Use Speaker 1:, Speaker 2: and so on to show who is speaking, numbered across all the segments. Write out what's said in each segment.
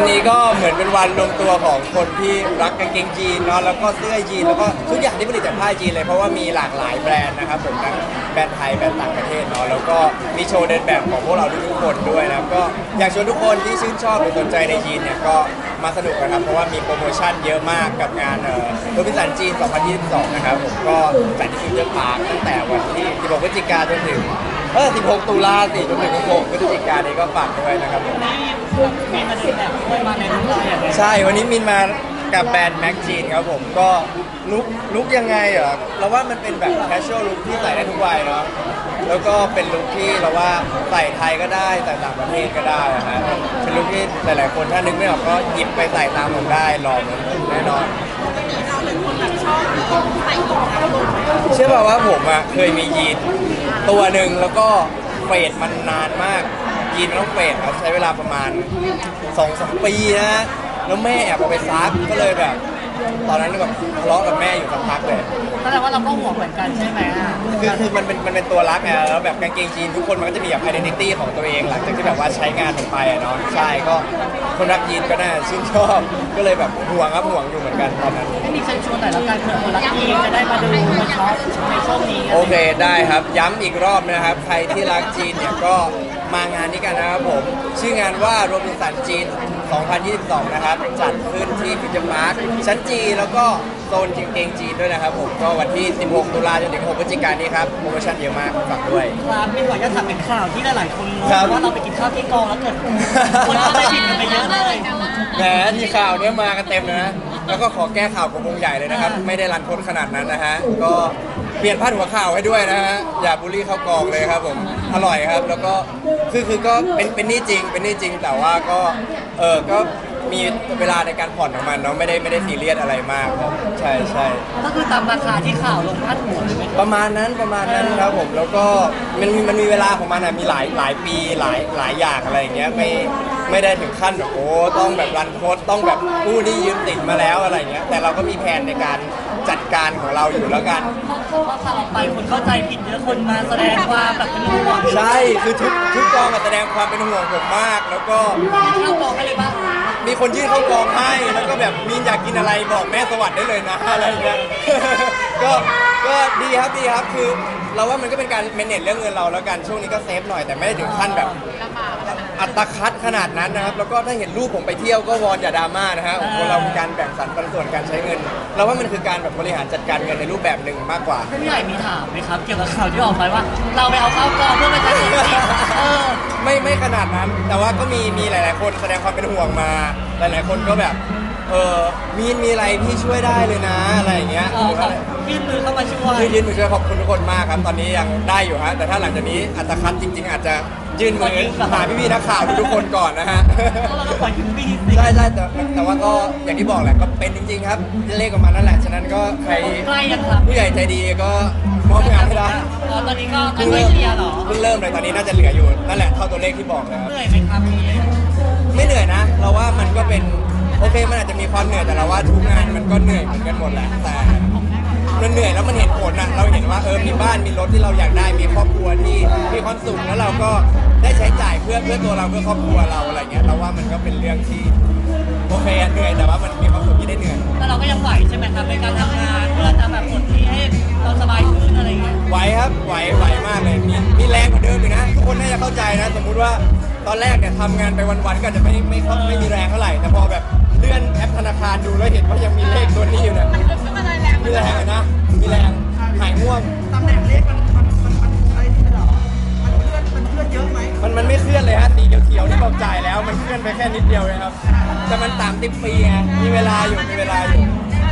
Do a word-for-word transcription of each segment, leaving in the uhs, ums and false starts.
Speaker 1: นี้ก็เหมือนเป็นวันรวมตัวของคนที่รักกางเกงยีนเนาะแล้วก็เสื้อยีนแล้วก็ทุกอย่างที่ผลิตจากผ้ายีนเลยเพราะว่ามีหลากหลายแบรนด์นะครับผมทั้งแบรนด์ไทยแบรนด์ต่างประเทศเนาะแล้วก็มีโชว์เดินแบบของพวกเราทุกคนด้วยนะครับก็อยากชวนทุกคนที่ชื่นชอบหรือสนใจในยีนเนี่ยก็มาสนุกกันครับเพราะว่ามีโปรโมชั่นเยอะมากกับงานเอ่อโรบินสันจีน สองพันยี่สิบสอง นะครับผมก็จัดที่ฟิวเจอร์พาร์คตั้งแต่วันที่สิบหกพฤศจิกายนจนถึงเออสิบหกตุลาสิจนถึงสิบหกพฤศจิกายนนี้ก็ฝากด้วยนะครับผม
Speaker 2: มีมาเดินแบบด้วยมาในรูปแบบอย่างไร
Speaker 1: ใช่วันนี้มินมากับแบรนด์แม็กจีนครับผมก็ลุกลุกยังไงเหรอเราว่ามันเป็นแบบแคชชวลลุคที่ใส่ได้ทุกวัยเนาะแล้วก็เป็นลุคที่เราว่าใส่ไทยก็ได้ใส่ต่างประเทศก็ได้นะฮะเป็นลุคที่หลายๆคนถ้านึกไม่ออกก็หยิบไปใส่ตามผมได้ลองแน่นอนเชื่อป่าวว่าผมอ่ะเคยมียีนตัวหนึ่งแล้วก็เฟดมันนานมากยีนมันต้องเฟดครับใช้เวลาประมาณสองสามปีนะแล้วแม่แอบเอาไปซักก็เลยแบบตอนนั้นแบบทะเลาะกับแม่อยู่สักพักเลย
Speaker 2: แสดงว่าเราก็ห่วงเหมือนกันใช่ไหมอ่ะ
Speaker 1: คือคือมันเป็นมันเป็นตัวรักไงแล้วแบบกางเกงยีนทุกคนมันก็จะมีแบบ identity ของตัวเองหลังจากที่แบบว่าใช้งานลงไปเนาะใช่ก็คนรักยีนก็น่าชื่นชอบก็เลยแบบห่วงครับห่วงอยู่เหมือนกันตอนนั้น
Speaker 2: ไม่มีเชิญชวนแต่ละการเผื่อคนรักยีนจะได้มาดูมาช็อปในช่วงนี้
Speaker 1: โอเคได้ครับย้ำอีกรอบนะครับใครที่รักจีนเนี่ยก็มางานนี้กันนะครับผมชื่องานว่าโรบินสันจีน สองพันยี่สิบสอง นะครับจัดขึ้นที่ฟิวเจอร์พาร์คชั้นจีแล้วก็โซนกางเกงจีนด้วยนะครับผมก็วันที่สิบหกตุลาจนถึงหกพฤศจิกายนนี้ครับโปรโมชั่นเยอะมากฝากด้วย
Speaker 2: ครับไม่ไหวจะถามเป็นข่าวที่หลายๆคนงงว่าเราไปกินข้าวที่กองแล้วเกิดคนเข้าใจผิดกันไปเยอะเลย
Speaker 1: แหมที่ข่าวเนี้ยมากันเต็มเลยนะแล้วก็ขอแก้ข่าวกับวงใหญ่เลยนะครับไม่ได้รันทดขนาดนั้นนะฮะก็เปลี่ยนพาดหัวข่าวให้ด้วยนะฮะอย่าบูลลี่เข้ากองเลยครับผมอร่อยครับแล้วก็คือคือก็เป็นเป็นนี่จริงเป็นนี่จริงแต่ว่าก็เออก็มีเวลาในการผ่อนของมันเนาะไม่ได้ไม่ได้ซีเรียสอะไรมากครับใช่ใช่
Speaker 2: ก็คือตามราคาที่ข่าวลงพาดหัวเลยไหม
Speaker 1: ประมาณนั้นประมาณนั้นครับผมแล้วก็มันมันมีเวลาของมันอ่ะมีหลายหลายปีหลายหลายอย่างอะไรอย่างเงี้ยไม่ไม่ได้ถึงขั้นแบบโอ้ต้องแบบรันโค้ดต้องแบบผู้ที่ยืนติดมาแล้วอะไรเงี้ยแต่เราก็มีแผนในการจัดการของเราอยู่แล้วกัน
Speaker 2: เพราะว่าข่าวไปคนเข้าใจผิดเยอะคนมาแสดงความแบบเป็นห่วง
Speaker 1: ใช่คือทุกทุกกองมาแสดงความเป็นห่วงผมมากแล้วก็
Speaker 2: เข้ากองให้เลยป่ะ
Speaker 1: มีคนยื่นเข้ากองให้แล้วก็แบบมีอยากกินอะไรบอกแม่สวัสดิ์ได้เลยนะอะไรเงี้ยก็ก็ดีครับดีครับคือเราว่ามันก็เป็นการเมเนจเรื่องเงินเราแล้วกันช่วงนี้ก็เซฟหน่อยแต่ไม่ได้ถึงขั้นแบบอัตคัดขนาดนั้นนะครับแล้วก็ถ้าเห็นรูปผมไปเที่ยวก็วอนอย่าดราม่านะฮะคนเรามีการแบ่งสรรปันส่วนการใช้เงินเราว่ามันคือการแบบบริหารจัดการเงินในรูปแบบหนึ่งมากกว่า
Speaker 2: พี่ใหญ่มีถามไหมครับเกี่ยวกับข่าวที่ออกไปว่าเราไปเอาเข้ากองเพื่อมาใช้สิทธิ์เออ
Speaker 1: ไม่ไม่ขนาดนั้นแต่ว่าก็มีมีหลายๆคนแสดงความเป็นห่วงมาหลายๆคนก็แบบเออมีมีอะไรพี่ช่วยได้เลยนะอะไรอย่างเงี้ย
Speaker 2: ยื่นมือเข้ามาช่วย
Speaker 1: ยื่นมือช่วยขอบคุณทุกคนมากครับตอนนี้ยังได้อยู่ฮะแต่ถ้าหลังจากนี้อัตคัดจริงๆอาจจะยื่นมือหาพี่ๆนักข่าวทุกคนก่อนนะฮะใช่ใช่แต่แต่ว่าก็อย่างที่บอกแหละก็เป็นจริงๆครับเลขออกมานั่นแหละฉะนั้นก็ใครผู้ใหญ่ใจดีก็มอบงานให้ได้
Speaker 2: ตอนนี้ก็เพิ่งเริ่มเหรอ
Speaker 1: เพิ่งเริ่มเลยตอนนี้น่าจะเหลืออยู่นั่นแหละเท่าตัวเลขที่บอกเลย
Speaker 2: เหนื่อยไหมครับ
Speaker 1: ไม่เหนื่อยนะเราว่ามันก็เป็นโอเคมันอาจจะมีความเหนื่อยแต่เราว่าทุกงานมันก็เหนื่อยเหมือนกันหมดแหละแต่มันเหนื่อยแล้วมันเห็นผลนะเราเห็นว่าเออมีบ้านมีรถที่เราอยากได้มีครอบครัวที่มีความสุขแล้วเราก็ได้ใช้จ่ายเพื่อเพื่อตัวเราเพื่อครอบครัวเราอะไรเงี้ยเราว่ามันก็เป็นเรื่องที่โอเคเหนื่อยแต่ว่ามันมีความสุขที่ได้เหนื่อย
Speaker 2: แต่เราก็ยังไหวใช่ไหมครับในการทำงานเพื่อจะแบบปลดที่ให้เราสบายขึ้นอะไรเงี้ย
Speaker 1: ไหวครับไหวไหวมากเลยมีมีแรงกว่าเดิมอีกนะทุกคนน่าจะเข้าใจนะสมมุติว่าตอนแรกเนี่ยทำงานไปวันๆก็จะไม่ไม่ไม่มีแรงเท่าไหร่แต่พอแบบเลื่อนแอปธนาคารดูแล้วเห็นว่ายังมีเลขตัวนี้อยู่เนี่ยมีแรงนะมีแรงหายง่วง
Speaker 3: ตำแหน่งเลขมันมันมันมันอะไรที่เหรอมันเคลื่อนมันเคลื่อนเยอะไหม
Speaker 1: มันมันไม่เคลื่อนเลยฮะสีเขียวๆที่บอกจ่ายแล้วมันเคลื่อนไปแค่นิดเดียวเลยครับแต่มันตามติดปีไงมีเวลาอยู่มีเวลาอยู่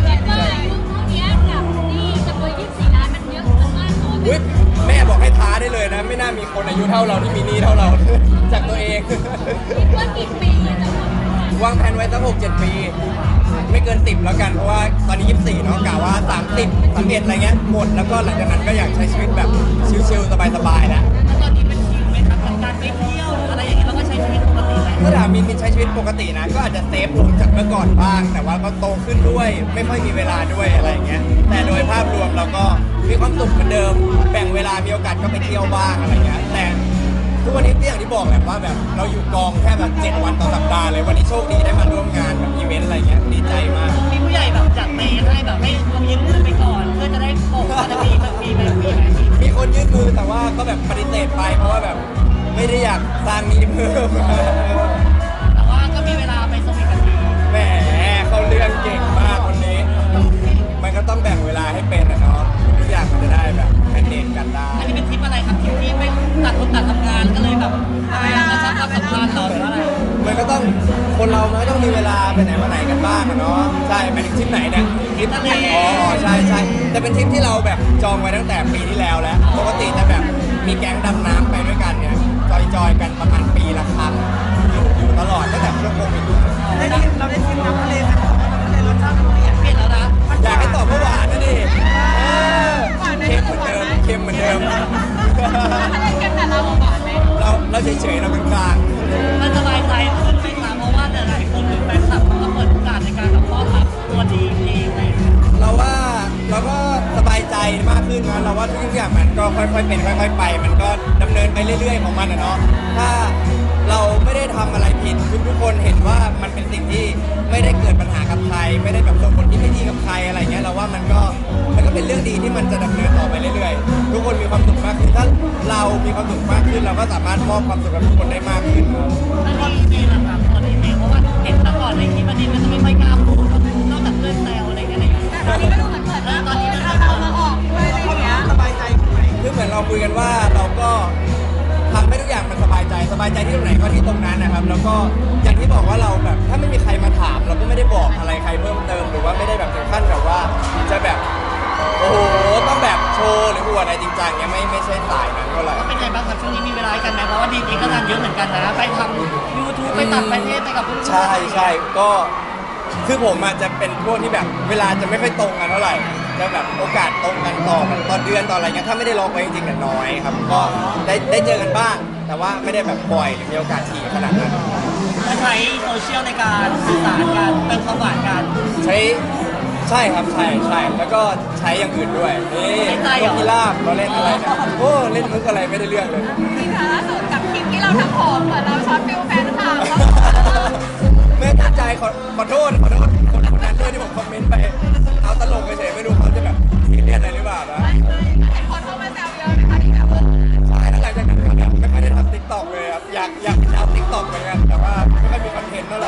Speaker 1: อุ๊ยแม่บอกให้ท้าได้เลยนะไม่น่ามีคนอายุเท่าเราที่มีหนี้เท่าเราจากตัวเอง
Speaker 4: ว่ากี่ปี
Speaker 1: วางแผนไว้สักหกเจ็ดปีไม่เกินสิบแล้วกันเพราะว่าตอนนี้ยี่สิบสี่เนาะกะว่าสามสิบ สามสิบเอ็ดอะไรเงี้ยหมดแล้วก็หลังจากนั้นก็อยากใช้ชีวิตแบบชิลๆสบายๆแล้ว
Speaker 2: ตอนนี้เป็นชิลไหมครับการไปเที่ยวหรืออะไรอย่างนี้เราก็ใช้ชีวิตปกติไหม
Speaker 1: ถ้าถามมินมินใช้ชีวิตปกตินะก็อาจจะเซฟลงจากเมื่อก่อนบ้างแต่ว่าก็โตขึ้นด้วยไม่ค่อยมีเวลาด้วยอะไรอย่างเงี้ยแต่โดยภาพรวมเราก็มีความสุขเหมือนเดิมแบ่งเวลามีโอกาสก็ไปเที่ยวบ้างอะไรเงี้ยแต่ทุกวันนี้ก็อย่างที่บอกแหละว่าแบบเราอยู่กองแค่แบบเจ็ดวันต่อสัปดาห์เลยวันนี้โชคดีได้มาร่วมงานแบบอีเวนต์อะไรเงี้ยดีใจมาก
Speaker 2: มีผู้ใหญ่แบบจัดเมย์ให้แบบให้เรายืนมือไปก่อนเพื่อจะได้โป่งจะมีแบบมีไหมมีไหมมี
Speaker 1: มีคนยื่นมือแต่ว่าก็แบบปฏิเสธไปเพราะว่าแบบไม่ได้อยากสร้างหนี้เพิ่ม
Speaker 2: แต่ว่าก็มีเวลาไปสวีทกันดี
Speaker 1: แหมเขาเรื่องเก่งมากคนนี้ มันก็ต้องแบ่งเวลาให้เป็นอะเนาะทุกอย่างมันจะได้แบบแมนเนจกันได้
Speaker 2: อันนี้เป็นทริปอะไรครับทริปที่ไม่ตัดคนตัดทำงานก็เลยแบบพยายามจะสร้างความสัมพันธ์เหรอหรือว่าอะไร
Speaker 1: มันก็ต้องคนเรามันก็ต้องมีเวลาไปไหนมาไหนกันบ้างอะเนาะใช่ไปถึงทริปไหนเนี่ยทริปอ๋อใช่ใช่แต่เป็นทริปที่เราแบบจองไว้ตั้งแต่ปีที่แล้วแล้วปกติจะแบบมีแก๊งดำน้ำไปด้วยกันเนี่ยจอยๆกันประมาณปีละครั้งอยู่อยู่ตลอดตั้งแต่ช่วงโควิด
Speaker 3: ได้ชิมเราได้ชิมน้ำทะเลกันน้ำทะเลรสชาติมันเปลี่ยน
Speaker 2: เปลี่ยนแล้วนะ
Speaker 1: อยากให้ตอบว่าหวานนะดิเออเค็มเหมือนเดิมเค็มเหมือนเดิม
Speaker 4: ถ้าเล่นกันแต่เราหวานไหม
Speaker 1: เราเราเฉยๆเราเป็นกลาง
Speaker 2: มันสบายใจขึ้นไหมคะเพราะว่าหลายๆคนหรือแฟนคลับเขาก็เปิดโอกาสในการแบบต้อนรับตัวดีเองอะไรอย่างเงี้ย
Speaker 1: เราว่าเราก็สบายใจมากขึ้นนะเราว่าทุกอย่างมันก็ค่อยๆเป็นค่อยๆไป มันก็ดำเนินไปเรื่อยๆของมันอะเนาะถ้าเราไม่ได้ทำอะไรผิดทุกๆคนเห็นว่ามันเป็นสิ่งที่ไม่ได้เกิดปัญหากับใคร ไม่ได้แบบส่งผลที่ไม่ดีกับใครอะไรเงี้ยเราว่ามันก็มันก็เป็นเรื่องดีที่มันจะดำเนินต่อไปเรื่อยๆทุกคนมีความสุขมากขึ้นถ้าเรามีความสุขมากขึ้นเราก็สามารถมอบความสุขกับทุกคนได้มากขึ้น
Speaker 2: อันนี้ดีนะครับตอนนี้เองเพราะว่าเห็นแต่ก่อนในคลิปอันนี้มันจะไม่ค่อยกล้าพูดนอกจากเพื่อนแซวอะไรอย่างเงี้ยอะไรอย่างเงี้ย
Speaker 4: แต่ตอนนี้ก็ดูเหมือนเปิดหน้าตอนนี้มันเอาเรามาออกด้วยอะไรอย่างเงี้ย
Speaker 3: สบายใจขึ้นไหม
Speaker 1: คือเหมือนเราคุยกันว่าเราก็ทำให้ทุกอย่างมันสบายใจสบายใจที่ตรงไหนก็ที่ตรงนั้นนะครับ แล้วก็อย่างที่บอกว่าเราแบบถ้าไม่มีใครมาถาม เราก็ไม่ได้บอกอะไรใครเพิ่มเติมหรือว่าไม่ได้แบบถึงขั้นแบบว่าจะแบบโอ้โหต้องแบบโชว์หรืออวดอะไรจริงจังเนี่ยไม่ไม่ใช่สายนั้นเท่าไหร่
Speaker 2: เป็นไงบ้างครับช่วงนี้มีเวลาให้กันไหมเพราะว่าดีดีก็งานเยอะเหมือนกันนะไปทำ ยูทูบ ไปต่างประเทศไปกับเพื่อนๆ
Speaker 1: ใช่ใช่ก็คือผมอาจจะเป็นพวกที่แบบเวลาจะไม่ค่อยตรงกันเท่าไหร่จะแบบโอกาสตรงกันต่อแบบตอนเดือนต่ออะไรเงี้ยถ้าไม่ได้ล็อกไว้จริงๆเนี่ยน้อยครับก็ได้ได้เจอกันบ้าง แต่ว่าไม่ได้แบบบ่อยหรือมีโอกาสถี่ขนาดนั้น
Speaker 2: และใช้โซเชียลในการสื่อสารกันเติมความหวานกัน
Speaker 1: ใช้ใช่ครับใช่ใช่แล้วก็ใช้อย่างอื่นด้วยนี่
Speaker 2: ใช่เหร
Speaker 1: น
Speaker 2: อ
Speaker 1: กพิราบเราเล่นอะไรเนี่ยโอ้เล่นมุกอะไรไม่ได้เรื่องเลย
Speaker 4: ที่ล่าสุดกับคลิปที่เราทำผมเหมือนเราช็อตฟิลแฟนคลับแล้ว
Speaker 1: ไม่ตั้งใจขอขอโทษขอโทษคนคนนั้นด้วยที่ผมคอมเมนต์ไปเอาตลกเฉยๆไม่รู้เขาจะแบบซีเรียสอะไรหรือเปล่านะ
Speaker 4: เห็นคนเข้ามาแซวเยอะไหมคะที่แบบว่า
Speaker 1: ใช่หลังจากนั้นก็แบบไม่ค่อยได้ทำติ๊กต็อกเลยครับอยากอยากทำติ๊กต็อกเหมือนกันแต่ว่าไม่ค่อยมีคอนเทนต์เท่าไหร่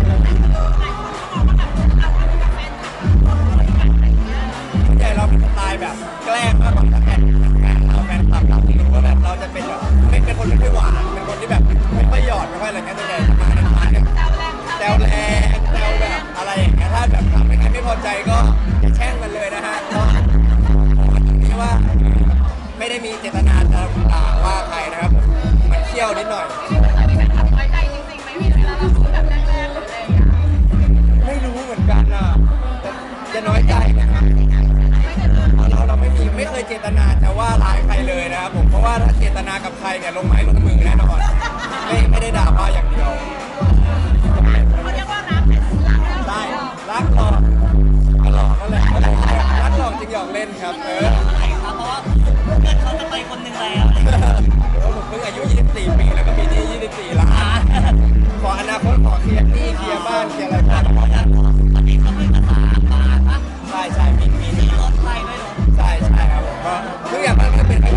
Speaker 1: ส่วนใหญ่เราเป็นสไตล์แบบแกล้งมากกว่าแฟนเราแฟนคลับเราที่รู้ว่าแบบเราจะเป็นแบบไม่เป็นคนไม่ค่อยหวานเป็นคนที่แบบไม่ค่อยหยอดไม่ค่อยอะไรเงี้ยส่วนใหญ่จะมาในสไตล์แบบ
Speaker 4: แซวแรง
Speaker 1: แซวแรงแซวแบบอะไรอย่างเงี้ยถ้าแบบทำให้ใครไม่พอใจก็แช่งกันเลยนะฮะก็นี่ว่าไม่ได้มีเจตนาจะด่าว่าใครนะครับผมมันเที่ยวนิดหน่อย
Speaker 4: มีแฟนคลับไว้ใจจริงๆไหมมีเวลาเราพูดแบบแรงๆหรืออะไรอย่างเงี้ย
Speaker 1: ไม่รู้เหมือนกันอ่ะแต่จะน้อยใจนะครับเราเราไม่มีไม่เคยเจตนาจะว่าร้ายใครเลยนะครับผมเพราะว่าถ้าเจตนากับใครเนี่ยลงไม้ลงมือแน่นอนไม่ไม่ได้ด่าว่าอย่างเดียว
Speaker 4: เขาเรียกว่ารักรัก
Speaker 1: ได้รักหลอกหลอกนั่นแหละรักหลอกจริงหยอกเล่นครับเออ
Speaker 2: เท่าไหร่ครับเพราะว่าเพื่อนเขาจะไปคนหนึ่งแล้ว
Speaker 1: เพราะผมเพิ่งอายุยี่สิบสี่ปีแล้วก็มีหนี้ยี่สิบสี่ล้านขออนาคตขอเคลียร์หนี้เคลียร์บ้านเคลียร์อะไรบ้าง
Speaker 2: อันนี้ก็เพิ่งจะสามบาทปะ
Speaker 1: ใช่ใช่มีมีห
Speaker 2: มี
Speaker 1: นี้
Speaker 2: รถไฟด้วยเหรอ
Speaker 1: ใช่ใช่ครับผมก็ทุกอย่างมันก็เป็นไป